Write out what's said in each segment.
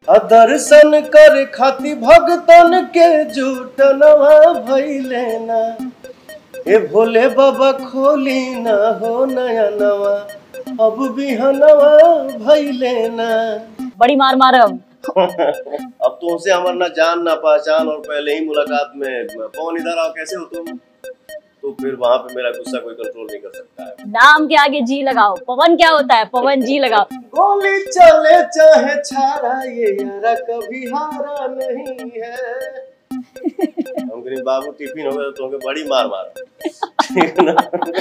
दर्शन कर खाती भगतन के जुटनवा भइले ना। ए भोले बाबा खोली ना हो नया नवा, अब बिहनवा भइले ना। बड़ी मार मारब। अब तुमसे हमार ना जान ना पहचान और पहले ही मुलाकात में कौन इधर आओ कैसे हो तुम, तो फिर वहां पे मेरा गुस्सा कोई कंट्रोल नहीं कर सकता है। नाम के आगे जी लगाओ। पवन क्या होता है? पवन जी लगाओ। गोली चले चाहे छारा ये यारा कभी हारा नहीं है। हम कहीं बाबू टिफिन हो गया तो तुमके बड़ी मार ठीक है ना।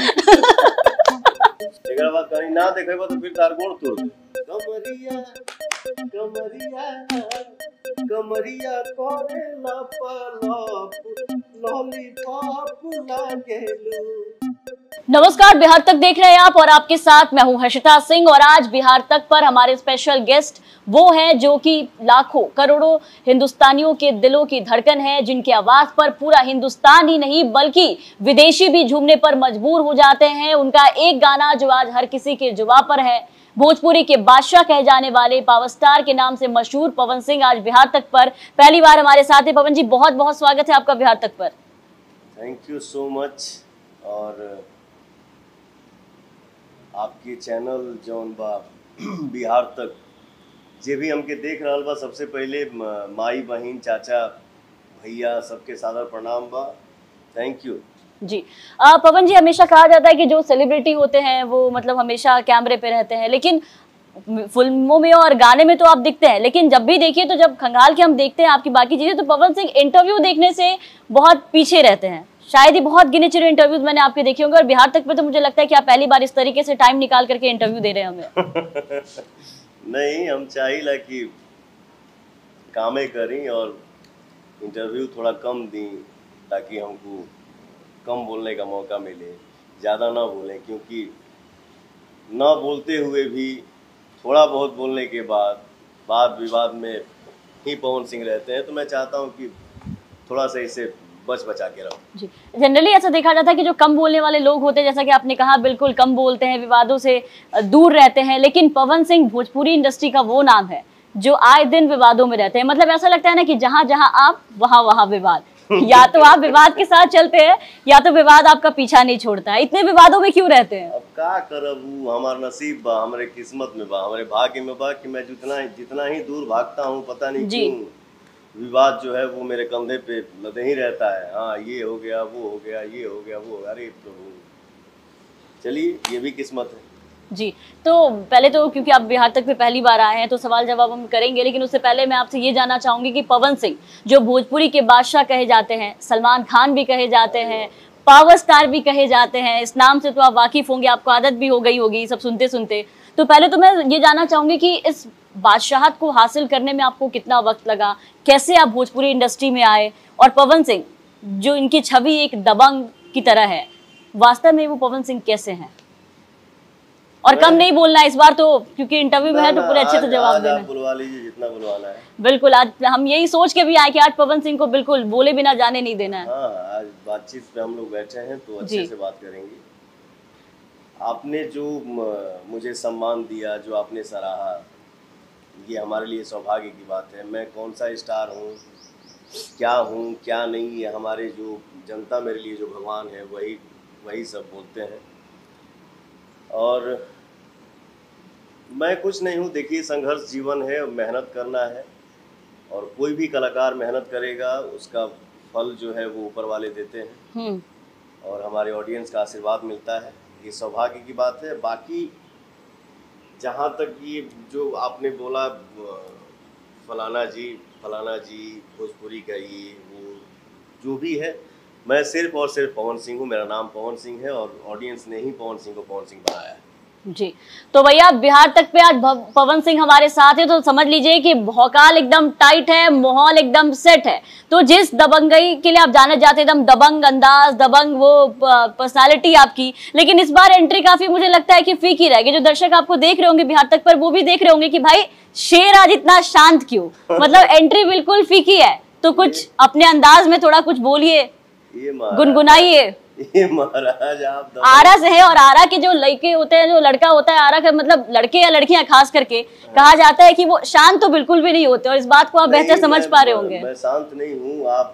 एक बात कहीं ना देखे तो फिर तार गोड़ तोड़ दे। कमरिया कमरिया कमरिया करे लपलप लॉलीपॉप लागेलू। नमस्कार, बिहार तक देख रहे हैं आप और आपके साथ मैं हूं हर्षिता सिंह। और आज बिहार तक पर हमारे स्पेशल गेस्ट वो हैं जो कि लाखों करोड़ों हिंदुस्तानियों के दिलों की धड़कन है, जिनकी आवाज पर पूरा हिंदुस्तान ही नहीं बल्कि विदेशी भी झूमने पर मजबूर हो जाते हैं। उनका एक गाना जो आज हर किसी के जुबान पर है, भोजपुरी के बादशाह कहे जाने वाले पावर स्टार के नाम से मशहूर पवन सिंह आज बिहार तक पर पहली बार हमारे साथ है। पवन जी, बहुत बहुत स्वागत है आपका बिहार तक पर। Thank you so much. और आपके चैनल जौन बा बिहार तक जे भी हमके देख रहा बा, सबसे पहले माई बहन चाचा भैया सबके सादर प्रणाम बा। थैंक यू जी। पवन जी, हमेशा कहा जाता है कि जो सेलिब्रिटी होते हैं वो मतलब हमेशा कैमरे पे रहते हैं, लेकिन फिल्मों में और गाने में तो आप दिखते हैं, लेकिन जब भी देखिए तो जब खंगाल के हम देखते हैं आपकी बाकी चीजें तो पवन सिंह इंटरव्यू देखने से बहुत पीछे रहते हैं। शायद ही बहुत गिने चुने इंटरव्यूज मैंने आपके देखे होंगे और बिहार तक पे तो मुझे लगता है कि आप पहली बार इस तरीके से टाइम निकाल करके इंटरव्यू दे रहे हैं हमें। नहीं, हम चाहिए कि कामें करी और इंटरव्यू थोड़ा कम दी ताकि हमको कम बोलने का मौका मिले, ज़्यादा ना बोलें, क्योंकि ना बोलते हुए भी थोड़ा बहुत बोलने के बाद वाद विवाद में ही पवन सिंह रहते हैं। तो मैं चाहता हूं कि थोड़ा सा इसे बचा के रहो। जी, जनरली ऐसा देखा जाता है कि जो कम बोलने वाले लोग होते हैं, जैसा कि आपने कहा, बिल्कुल कम बोलते हैं, विवादों से दूर रहते हैं, लेकिन पवन सिंह भोजपुरी इंडस्ट्री का वो नाम है जो आए दिन विवादों में रहते हैं। मतलब ऐसा लगता है ना कि जहां जहां आप वहां विवाद। या तो आप विवाद के साथ चलते हैं या तो विवाद आपका पीछा नहीं छोड़ता है। इतने विवादों में क्यों रहते हैं? अब का करब, हमार नसीब बा, हमारे किस्मत में बा, हमारे भाग्य में बा कि मैं जितना ही दूर भागता हूँ पता नहीं क्यों विवाद जो है वो मेरे कंधे पे लदे ही रहता है। हाँ, ये हो गया, वो हो गया, ये हो गया, वो हो गया। अरे प्रभु, चलिए ये भी किस्मत है। जी, तो पहले तो क्योंकि आप बिहार तक पे पहली बार आए हैं तो सवाल जवाब हम करेंगे, लेकिन उससे पहले मैं आपसे ये जानना चाहूंगी कि पवन सिंह जो भोजपुरी के बादशाह कहे जाते हैं, सलमान खान भी कहे जाते हैं, पावर स्टार भी कहे जाते हैं, इस नाम से तो आप वाकिफ होंगे, आपको आदत भी हो गई होगी सब सुनते सुनते। तो पहले तो मैं ये जानना चाहूंगी कि इस बादशाहत को हासिल करने में आपको कितना वक्त लगा, कैसे आप भोजपुरी इंडस्ट्री में आए, और पवन सिंह जो इनकी छवि एक दबंग की तरह है, वास्तव में वो पवन सिंह कैसे हैं? और कम नहीं बोलना इस बार तो, क्योंकि इंटरव्यू में है तो पूरे अच्छे से जवाब देना। बुलवा लीजिए जितना बुलवाना है। बिल्कुल, आज हम यही सोच के भी आए कि आज पवन सिंह को बिल्कुल बोले बिना जाने नहीं देना है। हाँ, आज बातचीत पे हम लोग बैठे हैं तो अच्छे से बात करेंगे। आपने जो मुझे सम्मान दिया, जो आपने सराहा, ये हमारे लिए सौभाग्य की बात है। मैं कौन सा स्टार हूँ क्या नहीं, ये हमारे जो जनता मेरे लिए जो भगवान है वही सब बोलते हैं। और मैं कुछ नहीं हूँ। देखिए, संघर्ष जीवन है, मेहनत करना है, और कोई भी कलाकार मेहनत करेगा उसका फल जो है वो ऊपर वाले देते हैं और हमारे ऑडियंस का आशीर्वाद मिलता है। ये सौभाग्य की बात है। बाकी जहाँ तक ये जो आपने बोला फलाना जी भोजपुरी का ये वो जो भी है, मैं सिर्फ और सिर्फ पवन सिंह हूँ। मेरा नाम पवन सिंह है और ऑडियंस ने ही पवन सिंह को पवन सिंह बनाया है। जी, तो भैया बिहार तक पे आज पवन सिंह हमारे साथ है तो समझ लीजिए कि भौकाल एकदम टाइट है, माहौल एकदम सेट है। तो जिस दबंगई के लिए आप जाने जाते एकदम दबंग अंदाज, दबंग वो पर्सनालिटी आपकी, लेकिन इस बार एंट्री काफी मुझे लगता है कि फीकी रहेगी। जो दर्शक आपको देख रहे होंगे बिहार तक पर वो भी देख रहे होंगे कि भाई शेर आज इतना शांत क्यों, मतलब एंट्री बिल्कुल फीकी है। तो कुछ अपने अंदाज में थोड़ा कुछ बोलिए, गुनगुनाइए। ये महाराज आप आरा से है, और आरा के जो लड़के होते हैं, जो लड़का होता है आरा का, मतलब लड़के या लड़कियां खास करके कहा जाता है कि वो शांत तो बिल्कुल भी नहीं होते, और इस बात को आप बेहतर समझ पा रहे होंगे। मैं शांत नहीं हूँ। आप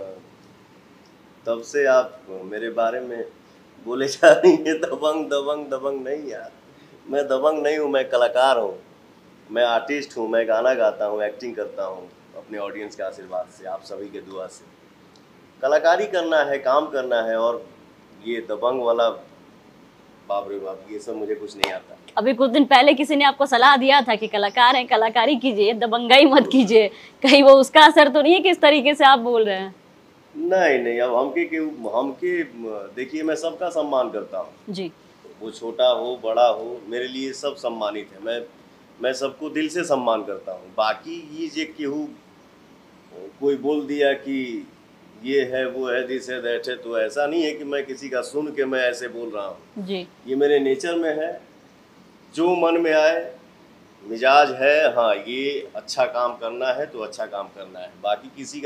तब से आप मेरे बारे में बोले जा रही है दबंग दबंग दबंग। नहीं यार, मैं दबंग नहीं हूँ, मैं कलाकार हूँ, मैं आर्टिस्ट हूँ, मैं गाना गाता हूँ, एक्टिंग करता हूँ अपने ऑडियंस के आशीर्वाद से, आप सभी के दुआ से। कलाकारी करना है, काम करना है, और ये दबंग वाला बाप रे बाप, ये सब मुझे कुछ नहीं आता। अभी कुछ दिन पहले किसी ने आपको सलाह दिया था कि कलाकार हैं, कलाकारी कीजिए, दबंगाई मत कीजिए, कहीं वो उसका असर तो नहीं है किस तरीके से आप बोल रहे हैं? नहीं, अब हमके देखिए, मैं सबका सम्मान करता हूँ जी, वो छोटा हो बड़ा हो, मेरे लिए सब सम्मानित है। मैं सबको दिल से सम्मान करता हूँ। बाकी ये जे केहू कोई बोल दिया कि ये है वो है, दिस है दैट है, तो ऐसा नहीं है कि मैं किसी का सुन के मैं ऐसे बोल रहा हूँ जी, ये मेरे नेचर में है, जो मन में आए, मिजाज है। हाँ, ये अच्छा काम करना है तो अच्छा काम करना है। बाकी किसी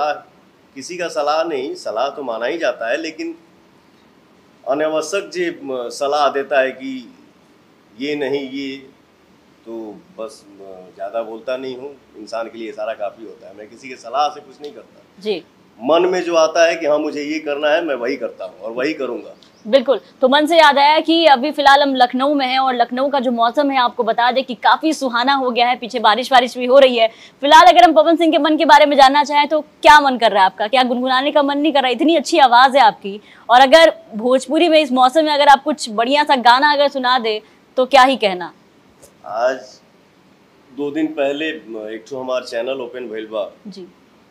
का सलाह नहीं, सलाह तो माना ही जाता है, लेकिन अनावश्यक जो सलाह देता है कि ये नहीं ये, तो बस ज़्यादा बोलता नहीं हूँ। इंसान के लिए सारा काफ़ी होता है। मैं किसी के सलाह से कुछ नहीं करता जी। मन में जो आता है कि हाँ मुझे ये करना है, मैं वही करता हूँ और वही करूँगा। बिल्कुल, तो मन से याद आया कि अभी फिलहाल हम लखनऊ में हैं, और लखनऊ का जो मौसम है आपको बता दें कि काफी सुहाना हो गया है, पीछे बारिश भी हो रही है। फिलहाल अगर हम पवन सिंह के मन के बारे में जानना चाहें तो क्या मन कर रहा है आपका? क्या गुनगुनाने का मन नहीं कर रहा? इतनी अच्छी आवाज है आपकी, और अगर भोजपुरी में इस मौसम में अगर आप कुछ बढ़िया सा गाना अगर सुना दे तो क्या ही कहना। आज 2 दिन पहले एक तो हमारा चैनल ओपन भइल बा जी,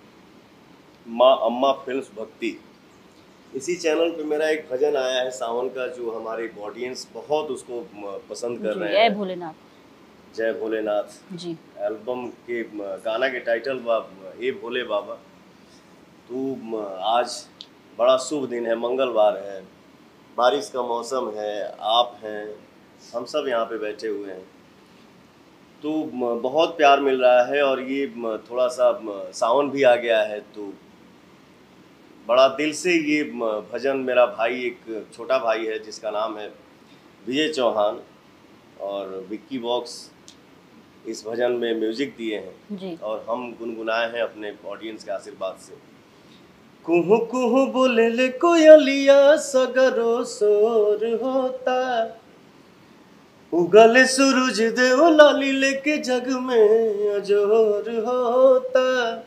माँ अम्मा फिल्म्स भक्ति। इसी चैनल पे मेरा एक भजन आया है सावन का, जो हमारे ऑडियंस बहुत उसको पसंद कर रहे जय हैं। भोलेनाथ। जय भोलेनाथ जी, एल्बम के गाना के टाइटल बा ए भोले बाबा। तो आज बड़ा शुभ दिन है, मंगलवार है, बारिश का मौसम है, आप हैं, हम सब यहाँ पे बैठे हुए हैं, तो बहुत प्यार मिल रहा है। और ये थोड़ा सा सावन भी आ गया है, तो बड़ा दिल से ये भजन, मेरा भाई एक छोटा भाई है जिसका नाम है विजय चौहान, और विक्की बॉक्स इस भजन में म्यूजिक दिए हैं जी, और हम गुनगुनाए हैं अपने ऑडियंस के आशीर्वाद से। कुहू कुहू बोले ले कोयलिया, सगरो शोर होता, उगल सूरज देव लाली लेके जग में अजोर होता,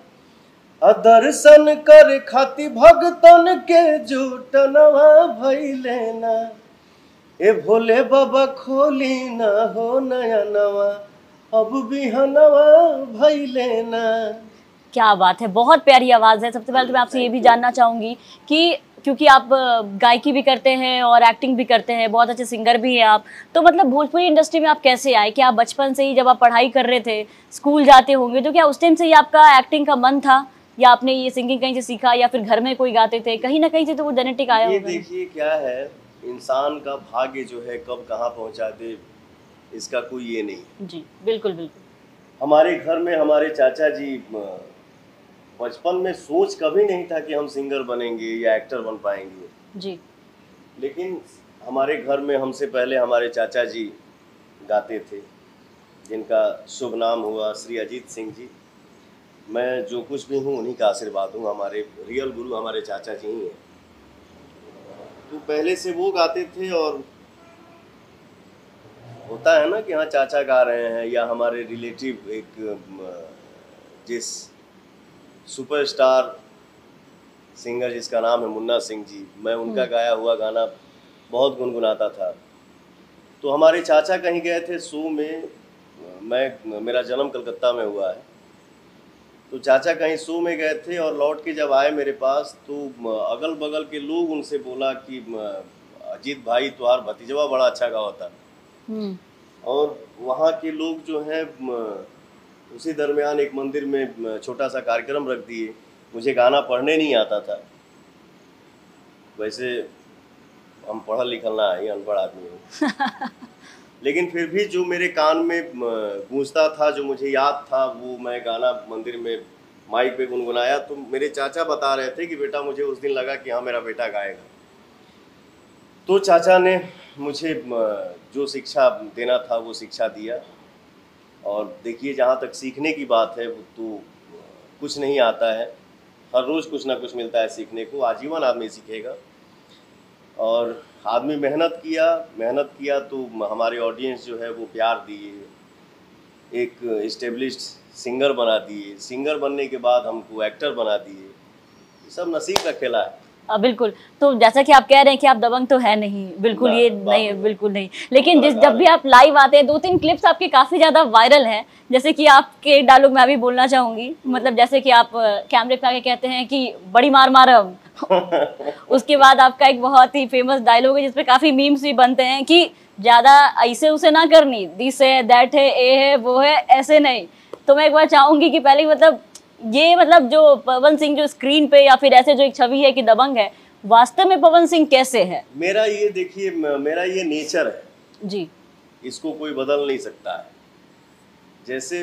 दर्शन कर खाती भगतन के जुटनवा भइले ना, ए भोले बाबा खोली ना हो नया नवा, अब बिहनवा भइले ना। क्या बात है, बहुत प्यारी आवाज है। सबसे पहले तो मैं आपसे ये भी जानना चाहूंगी कि क्योंकि आप गायकी भी करते हैं और एक्टिंग भी करते हैं, बहुत अच्छे सिंगर भी हैं आप, तो मतलब भोजपुरी इंडस्ट्री में आप कैसे आए? क्या आप बचपन से ही जब आप पढ़ाई कर रहे थे, स्कूल जाते होंगे, तो क्या उस टाइम से ही आपका एक्टिंग का मन था, या आपने ये सिंगिंग कहीं से सीखा, या फिर घर में कोई गाते थे, कहीं ना कहीं से तो वो जेनेटिक आया ये होगा? देखिए क्या है, इंसान का भाग्य जो है कब कहाँ पहुँचा दे, इसका कोई ये नहीं। जी, बिल्कुल बिल्कुल। हमारे घर में हमारे चाचा जी बचपन में सोच कभी नहीं था कि हम सिंगर बनेंगे या एक्टर बन पाएंगे, जी, लेकिन हमारे घर में हमसे पहले हमारे चाचा जी गाते थे, जिनका शुभ नाम हुआ श्री अजीत सिंह जी। मैं जो कुछ भी हूँ उन्हीं का आशीर्वाद हूँ, हमारे रियल गुरु हमारे चाचा जी ही हैं। तो पहले से वो गाते थे, और होता है ना कि हाँ चाचा गा रहे हैं, या हमारे रिलेटिव एक जिस सुपरस्टार सिंगर जिसका नाम है मुन्ना सिंह जी, मैं उनका गाया हुआ गाना बहुत गुनगुनाता था। तो हमारे चाचा कहीं गए थे शो में, मेरा जन्म कलकत्ता में हुआ है, तो चाचा कहीं शो में गए थे और लौट के जब आए मेरे पास, तो अगल बगल के लोग उनसे बोला कि अजीत भाई तुम्हारा भतीजवा बड़ा अच्छा गाता। और वहाँ के लोग जो हैं उसी दरमियान एक मंदिर में छोटा सा कार्यक्रम रख दिए। मुझे गाना पढ़ने नहीं आता था, वैसे हम पढ़ल लिखल ना है, अनपढ़ आदमी हूँ लेकिन फिर भी जो मेरे कान में गूंजता था, जो मुझे याद था, वो मैं गाना मंदिर में माइक पे गुनगुनाया। तो मेरे चाचा बता रहे थे कि बेटा मुझे उस दिन लगा कि हाँ मेरा बेटा गाएगा। तो चाचा ने मुझे जो शिक्षा देना था वो शिक्षा दिया। और देखिए, जहाँ तक सीखने की बात है वो तो कुछ नहीं आता है, हर रोज़ कुछ ना कुछ मिलता है सीखने को, आजीवन आदमी सीखेगा। और आदमी मेहनत किया तो हमारे ऑडियंस जो है वो प्यार दिए, एक इस्टेब्लिश्ड सिंगर बना दिए, सिंगर बनने के बाद हमको एक्टर बना दिए। ये सब नसीब का खेला है। बिल्कुल। तो जैसा कि आप कह रहे हैं कि आप दबंग तो है नहीं, बिल्कुल ये नहीं, बिल्कुल नहीं, लेकिन जब भी आप लाइव आते हैं 2-3 क्लिप्स आपके काफी ज्यादा वायरल हैं। जैसे कि आपके डायलॉग मैं भी बोलना चाहूंगी, मतलब जैसे कि आप कैमरे पे आके कहते हैं कि बड़ी मार मारम उसके बाद आपका एक बहुत ही फेमस डायलॉग है जिसपे काफी मीम्स भी बनते हैं कि ज्यादा ऐसे उसे ना करनी, दिस है, दैट है, ए है, वो है, ऐसे नहीं। तो मैं एक बार चाहूंगी कि पहले मतलब ये मतलब जो पवन सिंह जो स्क्रीन पे या फिर ऐसे जो एक छवि है कि दबंग है, वास्तव में पवन सिंह कैसे है? मेरा ये देखिए, मेरा ये नेचर है जी, इसको कोई बदल नहीं सकता है। जैसे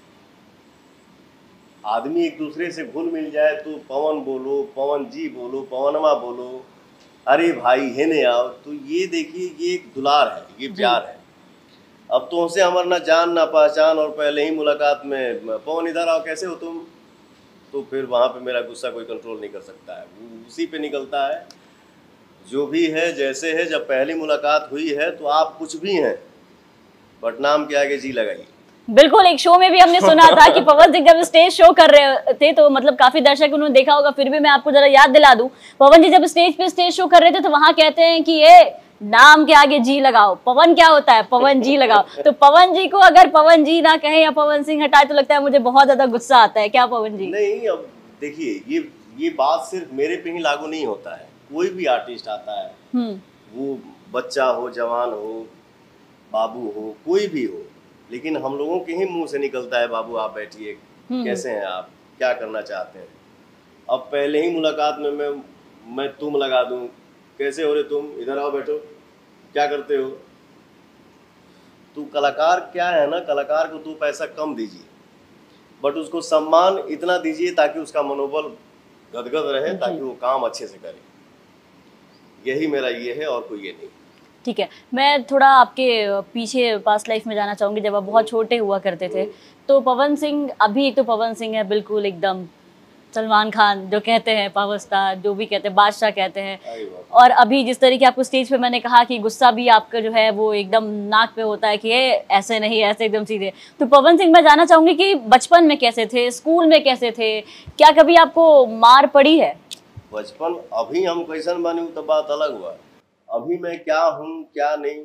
आदमी एक दूसरे से घुल मिल जाए तो पवन बोलो, पवन जी बोलो, पवनमा बोलो, अरे भाई है ने आओ, तो ये देखिए ये एक दुलार है, ये प्यार है। अब तो उनसे हमारा ना जान ना पहचान, और पहले ही मुलाकात में पवन इधर आओ, कैसे हो तुम, तो फिर वहाँ पे मेरा गुस्सा कोई कंट्रोल नहीं कर सकता है, वो उसी पे निकलता है। जो भी है जैसे है, जब पहली मुलाकात हुई है तो आप कुछ भी हैं, बट नाम के आगे जी लगाइए। बिल्कुल। एक शो में भी हमने सुना था कि पवन सिंह जब स्टेज शो कर रहे थे तो मतलब काफी दर्शक उन्होंने देखा होगा, फिर भी मैं आपको जरा याद दिला दूं, पवन जी जब स्टेज पे स्टेज शो कर रहे थे तो वहां कहते हैं कि ये नाम के आगे जी लगाओ, पवन क्या होता है, पवन जी लगाओ। तो पवन जी को अगर पवन जी ना कहे या पवन सिंह हटाए तो लगता है मुझे बहुत ज्यादा गुस्सा आता है, क्या पवन जी? नहीं, अब देखिए ये बात सिर्फ मेरे पे ही लागू नहीं होता है, कोई भी आर्टिस्ट आता है, वो बच्चा हो, जवान हो, बाबू हो, कोई भी हो, लेकिन हम लोगों के ही मुंह से निकलता है बाबू आप बैठिए, कैसे हैं आप, क्या करना चाहते हैं। अब पहले ही मुलाकात में मैं तुम लगा दूं, कैसे हो रे तुम, इधर आओ बैठो, क्या करते हो। तो कलाकार क्या है ना, कलाकार को तो पैसा कम दीजिए, बट उसको सम्मान इतना दीजिए ताकि उसका मनोबल गदगद रहे, ताकि वो काम अच्छे से करे। यही मेरा ये है और कोई ये नहीं। ठीक है, मैं थोड़ा आपके पीछे पास्ट लाइफ में जाना चाहूंगी। जब आप बहुत छोटे हुआ करते थे तो पवन सिंह, अभी तो पवन सिंह है बिल्कुल एकदम सलमान खान जो कहते हैं, पावर स्टार जो भी कहते हैं, बादशाह कहते हैं। और अभी जिस तरीके आपको स्टेज पे मैंने कहा कि गुस्सा भी आपका जो है वो एकदम नाक पे होता है कि ये ऐसे नहीं, ऐसे एकदम सीधे। तो पवन सिंह, मैं जानना चाहूंगी कि बचपन में कैसे थे, स्कूल में कैसे थे, क्या कभी आपको मार पड़ी है? बचपन, अभी हम कैसन बने तो बात अलग हुआ, अभी मैं क्या हूँ क्या नहीं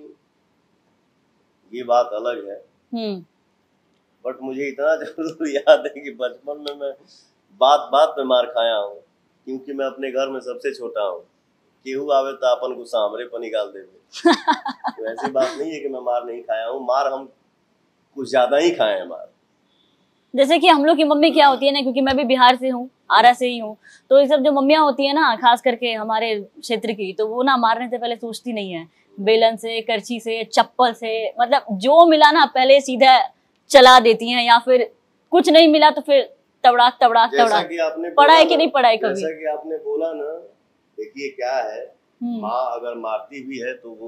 ये बात अलग है। बट मुझे इतना जरूर याद है कि बचपन में मैं बात में मार खाया हूँ, क्योंकि मैं अपने घर में सबसे छोटा हूँ। केहू आवे तो अपन गुस्सा हमरे पर निकाल देवे। तो ऐसी बात नहीं है कि मैं मार नहीं खाया हूँ, मार हम कुछ ज्यादा ही खाए हैं मार। जैसे कि हम लोग की मम्मी क्या होती है ना, क्योंकि मैं भी बिहार से हूँ, आरा से ही हूँ, तो ये सब जो मम्मियाँ होती है ना, खास करके हमारे क्षेत्र की, तो वो ना मारने से पहले सोचती नहीं है, बेलन से, करछी से, चप्पल से, मतलब जो मिला ना पहले सीधा चला देती हैं, या फिर कुछ नहीं मिला तो फिर तबड़ाक तबड़ाक तबड़ाक। पढ़ा है कि नहीं पढ़ा है कभी? जैसा कि आपने बोला ना, देखिए क्या है, माँ अगर मारती भी है तो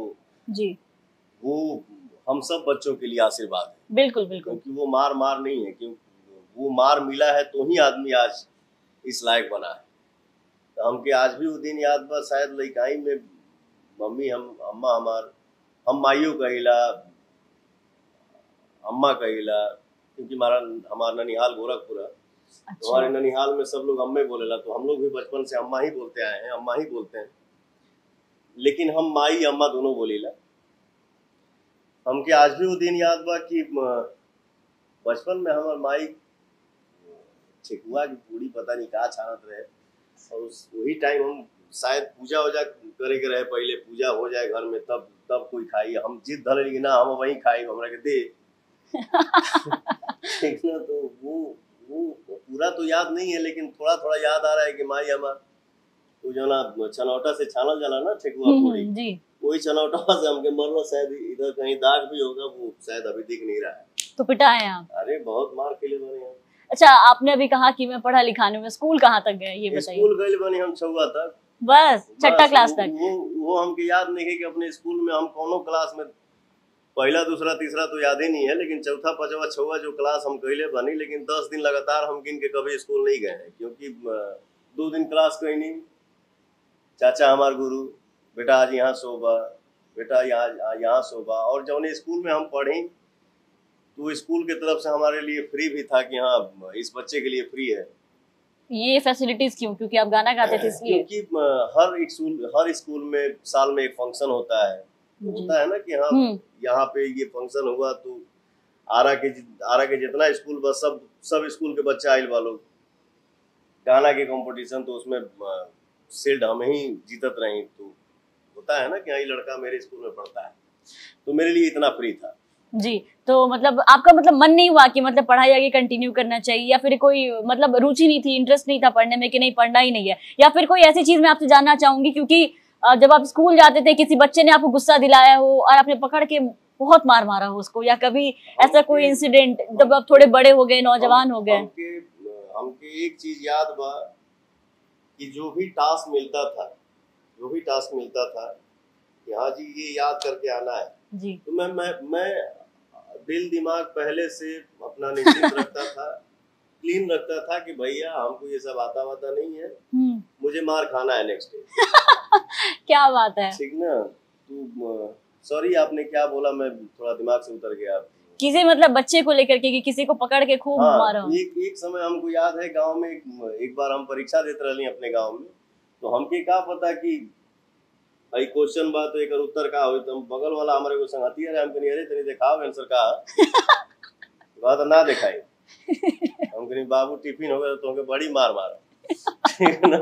वो हम सब बच्चों के लिए आशीर्वाद है। बिल्कुल बिल्कुल, क्योंकि वो मार नहीं है, क्योंकि वो मार मिला है तो ही आदमी आज इस लायक बना है। तो हमके आज भी वो दिन याद बा, शायद लइकाई में मम्मी अम्मा हम माइयों कहिला, अम्मा कहिला, क्योंकि हमारा ननिहाल गोरखपुर है। अच्छा। तो हमारे ननिहाल में सब लोग अम्मे बोलेला, तो हम लोग भी बचपन से अम्मा ही बोलते आए हैं, अम्मा ही बोलते हैं, लेकिन हम माई अम्मा दोनों बोलीला। हमके आज भी वो दिन याद बा कि बचपन में हमार माई ठेकुआ की पूरी पता नहीं कहा छानत रहे, और वही टाइम हम शायद पूजा वूजा करे के रहे, पहले पूजा हो जाए घर में तब कोई खाई, हम जिद धर लेंगे ना हम वही खाई, हमरा के दे। ठीक ना, तो वो पूरा तो याद नहीं है, लेकिन थोड़ा थोड़ा याद आ रहा है कि माई हमार तो जो ना छनौटा से छानल जाला ना ठेकुआ पूरी, वही छनौटा से हमके मरलो, शायद इधर कहीं दाग भी होगा, वो शायद अभी दिख नहीं रहा है। तो पिटा है आप? अरे बहुत मार के लिए बने हम। अच्छा, आपने अभी कहा कि मैं पढ़ा लिखा नहीं, मैं स्कूल कहाँ तक गए ये बताइए? स्कूल गए बने हम 6वां तक। बस छठा बस क्लास तक। वो हमके याद नहीं है कि अपने स्कूल में हम कौनो क्लास में पहला दूसरा तीसरा तो याद ही नहीं है, लेकिन चौथा पांचवा छठवा जो क्लास हम कहले बनी, लेकिन 10 दिन लगातार हम गिन के कभी स्कूल नहीं गए हैं, क्योंकि 2 दिन क्लास कहीं नहीं। चाचा हमार गुरु, बेटा आज यहाँ सोबा, बेटा यहाँ सोबा। और जौन स्कूल में हम पढ़ी तो स्कूल के तरफ से हमारे लिए फ्री भी था कि हाँ इस बच्चे के लिए फ्री है। ये फैसिलिटीज क्यों? क्योंकि आप गाना गाते थे इसलिए? क्योंकि हर स्कूल में साल में एक फंक्शन होता है, होता है ना कि हाँ यहाँ पे ये फंक्शन हुआ तो आरा के जितना स्कूल बस सब स्कूल के बच्चे आइल वालों, गाना के कंपटीशन, तो उसमें शील्ड हम ही जीतत रही। तो होता है ना कि हाँ ये लड़का मेरे स्कूल में पढ़ता है, तो मेरे लिए इतना फ्री था जी। तो मतलब आपका मतलब मन नहीं हुआ कि मतलब पढ़ाई आगे कंटिन्यू करना चाहिए, या फिर कोई मतलब रुचि नहीं थी, इंटरेस्ट नहीं था पढ़ने में कि नहीं पढ़ना ही नहीं है, या फिर कोई ऐसी चीज मैं आपसे जानना चाहूंगी, क्योंकि जब आप स्कूल जाते थे किसी बच्चे ने आपको गुस्सा दिलाया हो और आपने पकड़ के बहुत मार मारा हो उसको, या कभी ऐसा कोई इंसिडेंट जब आप थोड़े बड़े हो गए, नौजवान हो गए? हमके एक चीज याद बा कि जो भी टास्क मिलता था कि हाँ जी ये याद करके आना है जी, तो मैं दिल दिमाग पहले से अपना निश्चित रखता था, क्लीन रखता था कि भैया हमको ये सब आता वाता नहीं है, मुझे मार खाना है नेक्स्ट डे। क्या बात है, ठीक ना? तो सॉरी आपने क्या बोला, मैं थोड़ा दिमाग से उतर गया। किसी मतलब बच्चे को लेकर के कि किसी को पकड़ के खूब मारा? एक समय हमको याद है गांव में एक बार हम परीक्षा देते रही अपने गांव में, तो हमके क्या पता कि आई क्वेश्चन बात तो एक उत्तर का हो, तो बगल वाला हमारे को संगतिया रहे, हमको नहीं अरे तनी दिखाओ आंसर का बात ना दिखाई, हमको नहीं बाबू टिफिन हो गया तो हमके बड़ी मार मारा।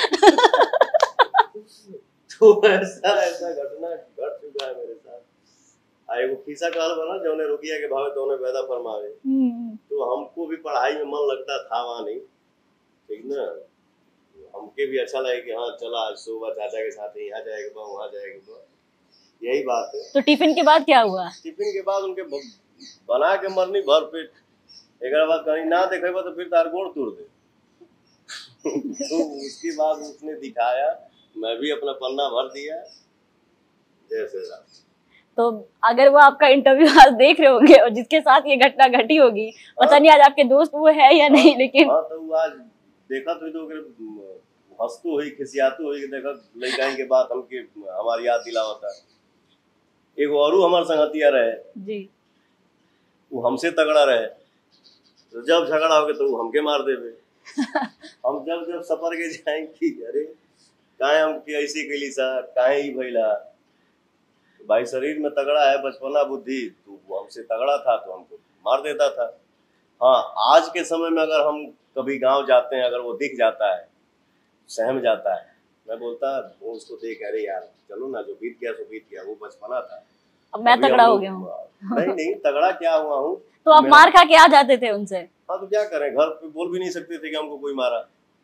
तो ऐसा घटना घट चुका है मेरे साथ। एगो खिस्सा कहल बना जौने रुकिया के भावे तौने पैदा फरमावे, तो हमको भी पढ़ाई में मन लगता था वहाँ नहीं, ठीक ना? हमके भी अच्छा लगे कि हाँ चला आज सुबह चाचा के साथ यहाँ जाएगा वहाँ जाएगा, यही बात है। तो टिफिन के बाद क्या हुआ? टिफिन के बाद उनके बना के मरनी भर पेट, एक बाद कहीं ना देखेगा तो फिर तार गोड़ तोड़ दे। तो उसके बाद उसने दिखाया, मैं भी अपना पन्ना भर दिया, जैसे तो अगर वो आपका इंटरव्यू आज देख रहे होंगे और जिसके साथ ये घटना घटी होगी, पता नहीं आज आपके दोस्त वो है या नहीं, लेकिन हाँ तो आज देखा तो हंसतो हुई खिसियातो हुई, देखा लड़काई के बाद हमके हमारी याद दिलावता। एक और हमारे संगतिया रहे जी, वो हमसे तगड़ा रहे, तो जब झगड़ा हो गया तो वो हमके मार देवे। हम जब सफर के जाएंगे अरे काहे हम ऐसे कैली सा काहे ही भइला, भाई शरीर में तगड़ा है, बचपना बुद्धि, तो वो हमसे तगड़ा था तो हमको मार देता था। हाँ आज के समय में अगर हम कभी गांव जाते हैं, अगर वो दिख जाता है, सहम जाता है, मैं बोलता वो उसको देख अरे यार चलो ना, जो बीत गया सो बीत गया, वो बचपना था, अब मैं तगड़ा हो गया हूँ। नहीं तगड़ा क्या हुआ हूँ। तो आप मार खा के आ जाते थे उनसे? हाँ तो क्या करें, घर पे बोल भी नहीं सकते थे कि हमको कोई मारा।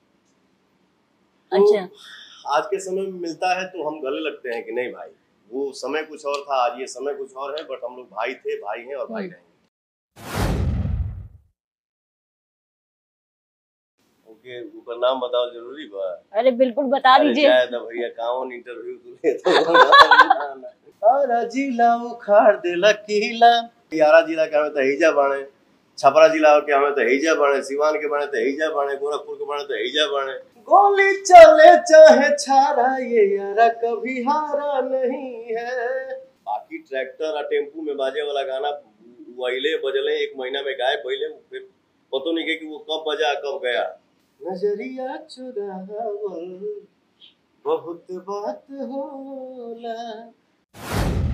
अच्छा, तो आज के समय में मिलता है तो हम गले लगते हैं कि नहीं भाई वो समय कुछ और था, आज ये समय कुछ और है, बट हम लोग भाई थे, भाई हैं और भाई रहेंगे। के ऊपर नाम बताओ जरूरी बा? अरे बिल्कुल बता दीजिए। भैया काउन इंटरव्यू तो आरा जिला उखाड़ देला किला, यारा जिला के हमें तो हिजा बाणे, छपरा जिला के हमें तो हिजा बाणे, सिवान के बाणे तो हिजा बाणे, गोरखपुर के बाणे तो हिजा बाणे। गोली चले चाहे छारा ये यारा कभी हारा नहीं है। बाकी ट्रैक्टर और टेम्पू में बाजे वाला गाना वहीले बजले, 1 महीना में गायब भइले, फिर पता नहीं कि वो कब बजा कब गया। नजरिया चुरावल बहुत बात होला।